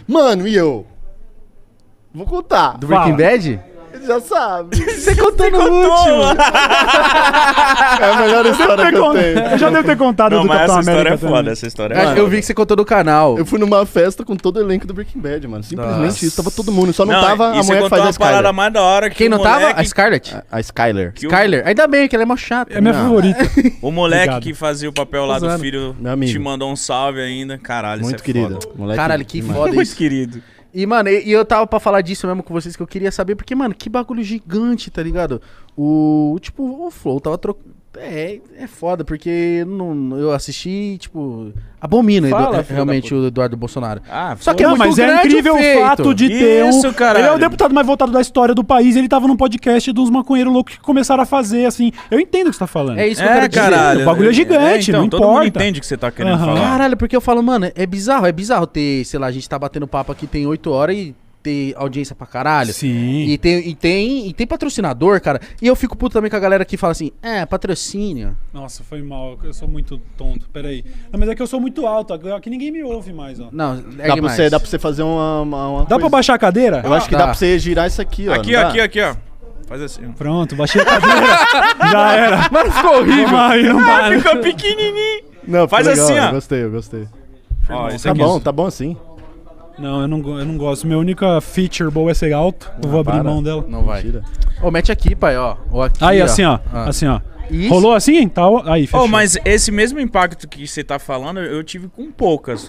Mano, e eu? Vou contar. Do Breaking Bad? Ele já sabe. Você contou no último. É a melhor história que eu tenho. Eu já devo ter contado Não, do mas Capitão essa história América é foda, também. essa história é foda. Eu vi que você contou no canal. Eu fui numa festa com todo o elenco do Breaking Bad, mano. Simplesmente Nossa. isso. Tava todo mundo. Só não tava e a você mulher que contou faz a uma parada Skyler. mais da hora que Quem o não tava? moleque- A Scarlett? A Skyler. que o- Skyler. Ainda bem que ela é mó chata. É minha Não. favorita. O moleque Obrigado. que fazia o papel lá do Usando. filho Meu amigo. te mandou um salve ainda. Caralho, Muito isso é querida. foda. Moleque Caralho, que demais. foda Muito isso. querido. E, mano, e eu tava pra falar disso mesmo com vocês, que eu queria saber, porque, mano, que bagulho gigante, tá ligado? O Flow tava trocando. É foda, porque eu assisti, tipo, abomino Fala, filho realmente da o Eduardo Bolsonaro. Ah, Só que Não, é muito mas é grande incrível o feito. fato de ter Isso, um... caralho. Ele é o deputado mais votado da história do país, ele tava num podcast dos maconheiros loucos que começaram a fazer, assim... Eu entendo o que você tá falando. É isso que eu quero dizer. caralho. O bagulho é gigante, então, não todo mundo importa. entende o que você tá querendo Aham. falar. Caralho, porque eu falo, mano, é bizarro ter, sei lá, a gente tá batendo papo aqui, tem 8 horas e ter audiência pra caralho. Sim. E tem patrocinador, cara. E eu fico puto também com a galera que fala assim, patrocínio. Nossa, foi mal. Eu sou muito tonto. Peraí. Não, mas é que eu sou muito alto. Aqui ninguém me ouve mais, ó. Não, Dá pra você fazer uma Dá pra coisa. baixar a cadeira? Eu acho que Dá. dá pra você girar isso aqui, ó. Aqui, não dá? aqui, ó. Faz assim. Pronto, baixei a cadeira. Já era. Mano, ficou horrível. Vamos aí, não dá, né? Ficou pequenininho. Não, Faz ficou assim, legal, ó. Eu gostei. Ó, esse Tá aqui. bom assim. Não, eu não gosto. Minha única feature boa é ser alto. Eu vou abrir para. mão dela. Não vai. Mentira. Ô, mete aqui, pai, ó. Ou aqui, Aí, assim, ó. Ah. Assim, ó. Isso. Rolou assim? Tá, aí, fechou. Oh, mas esse mesmo impacto que você tá falando, eu tive com poucas.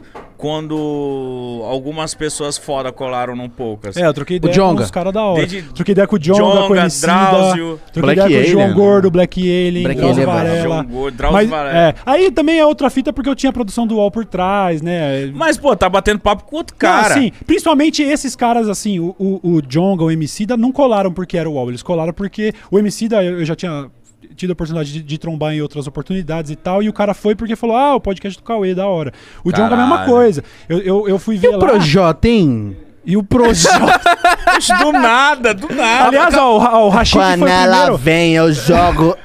Quando algumas pessoas foda colaram num poucas. É, eu troquei ideia Djonga. com os caras da hora. Desde Troquei ideia com o Djonga, com o Emicida. Drauzio, Troquei Black ideia com o João Alien, Gordo, Black Alien, Black Drauzio Alien é brabo. Varela. João Gordo, Drauzio Mas, Varela. aí também é outra fita porque eu tinha a produção do UOL por trás, né? Mas, pô, tá batendo papo com outro cara. Não, assim, principalmente esses caras, assim, o Djonga, o Emicida, não colaram porque era o UOL, eles colaram porque o Emicida eu já tinha tido a oportunidade de trombar em outras oportunidades e tal, e o cara foi porque falou, o podcast do Cauê, da hora. O Djonga é a mesma Caralho. coisa. Eu fui ver E o lá... Projota, hein? E o Projota... Poxa, do nada. Aliás, ó, o Rashid foi o Quando ela primeiro... vem, eu jogo.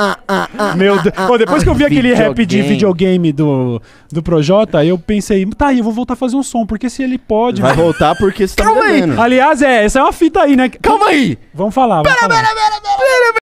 Meu Deus. Pô, depois que eu vi aquele rap de Videogame. videogame do Projota, eu pensei, tá aí, eu vou voltar a fazer um som, porque se ele pode... Vai voltar porque você tá Calma aí. bebendo. Aliás, essa é uma fita aí, né? Calma aí! Vamos falar.